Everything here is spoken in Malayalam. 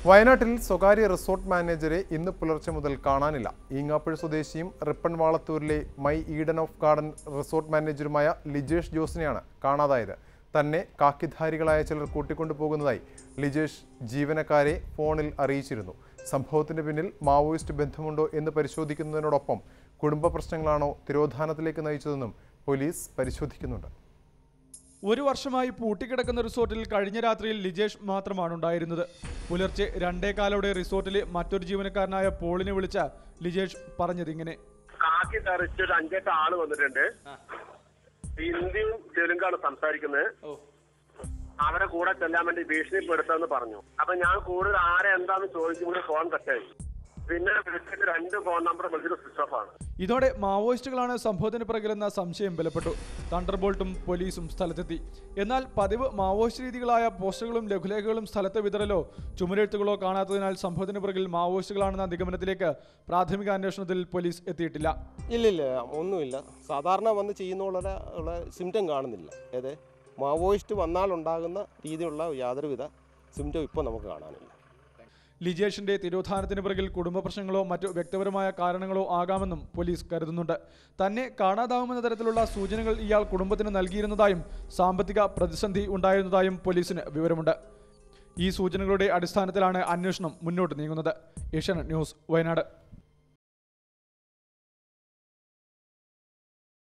വയനാട്ടിൽ സ്വകാര്യ റിസോർട്ട് മാനേജരെ ഇന്ന് പുലർച്ചെ മുതൽ കാണാനില്ല. ഈങ്ങാപ്പുഴ സ്വദേശിയും റിപ്പൺ വാളത്തൂരിലെ my Eden of garden resort മാനേജറുമായ ലിജേഷ് ജോസിനെയാണ് കാണാതായത്. തന്നെ കാക്കിധാരികളായ ചിലർ കൂട്ടിക്കൊണ്ടുപോകുന്നതായി ലിജേഷ് ജീവനക്കാരെ ഫോണിൽ അറിയിച്ചിരുന്നു. സംഭവത്തിന് പിന്നിൽ മാവോയിസ്റ്റ് ബന്ധമുണ്ടോ എന്ന് പരിശോധിക്കുന്നതിനോടൊപ്പം കുടുംബ പ്രശ്നങ്ങളാണോ തിരോധാനത്തിലേക്ക് നയിച്ചതെന്നും പോലീസ് പരിശോധിക്കുന്നുണ്ട്. ഒരു വർഷമായി പൂട്ടിക്കിടക്കുന്ന റിസോർട്ടിൽ കഴിഞ്ഞ രാത്രിയിൽ ലിജേഷ് മാത്രമാണ് ഉണ്ടായിരുന്നത്. പുലർച്ചെ 2:15 റിസോർട്ടിലെ മറ്റൊരു ജീവനക്കാരനായ പോളിനെ വിളിച്ച ലിജേഷ് പറഞ്ഞതിങ്ങനെ: കാക്കി തെറിച്ചൊരു 5-8 ആള് വന്നിട്ടുണ്ട്. ഹിന്ദിയും തെലുങ്കാണ് സംസാരിക്കുന്നത്. അവരെ കൂടെ ചെല്ലാൻ വേണ്ടി ഭീഷണിപ്പെടുത്താന്ന് പറഞ്ഞു. അപ്പൊ ഞാൻ കൂടുതൽ ആരെ എന്താന്ന് ചോദിക്കുമ്പോൾ ഫോൺ കട്ടായി. പിന്നെ വിളിച്ചിട്ട് 2 ഫോൺ നമ്പർ വിളിച്ചിട്ട് സ്വിച്ച് ഓഫ് ആണ്. ഇതോടെ മാവോയിസ്റ്റുകളാണ് സംഭവത്തിന് പിറകിലെന്ന സംശയം ബലപ്പെട്ടു. തണ്ടർബോൾട്ടും പോലീസും സ്ഥലത്തെത്തി. എന്നാൽ പതിവ് മാവോയിസ്റ്റ് രീതികളായ പോസ്റ്ററുകളും ലഘുലേഖകളും സ്ഥലത്ത് വിതറലോ ചുമരെഴുത്തുകളോ കാണാത്തതിനാൽ സംഭവത്തിന് പിറകിൽ മാവോയിസ്റ്റുകളാണെന്ന നിഗമനത്തിലേക്ക് പ്രാഥമിക അന്വേഷണത്തിൽ പോലീസ് എത്തിയിട്ടില്ല. ഇല്ലില്ല, ഒന്നുമില്ല. സാധാരണ വന്ന് ചെയ്യുന്നുള്ള സിംറ്റം കാണുന്നില്ല. അതായത് മാവോയിസ്റ്റ് വന്നാൽ ഉണ്ടാകുന്ന രീതിയിലുള്ള യാതൊരുവിധ സിംറ്റം ഇപ്പോൾ നമുക്ക് കാണാനില്ല. ലിജേഷിന്റെ തിരോധാനത്തിന് പിറകിൽ കുടുംബ പ്രശ്നങ്ങളോ മറ്റു വ്യക്തിപരമായ കാരണങ്ങളോ ആകാമെന്നും പോലീസ് കരുതുന്നുണ്ട്. തന്നെ കാണാതാവുമെന്ന തരത്തിലുള്ള സൂചനകൾ ഇയാൾ കുടുംബത്തിന് നൽകിയിരുന്നതായും സാമ്പത്തിക പ്രതിസന്ധി ഉണ്ടായിരുന്നതായും പോലീസിന് വിവരമുണ്ട്. ഈ സൂചനകളുടെ അടിസ്ഥാനത്തിലാണ് അന്വേഷണം മുന്നോട്ട് നീങ്ങുന്നത്. ഏഷ്യാനെറ്റ് ന്യൂസ്, വയനാട്.